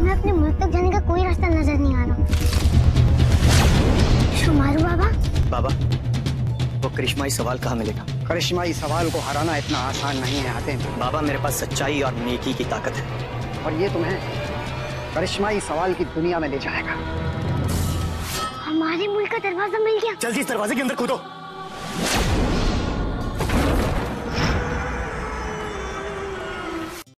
हमें अपने मुल्क तक जाने का कोई रास्ता नजर नहीं आ रहा। शुमारू बाबा, वो करिश्माई सवाल कहाँ मिलेगा? करिश्माई सवाल को हराना इतना आसान नहीं है हातिम। बाबा, मेरे पास सच्चाई और नेकी की ताकत है, और ये तुम्हें करिश्माई सवाल की दुनिया में ले जाएगा। हमारे मुल्क का दरवाजा मिल गया। जल्दी इस दरवाजे के अंदर कूदो।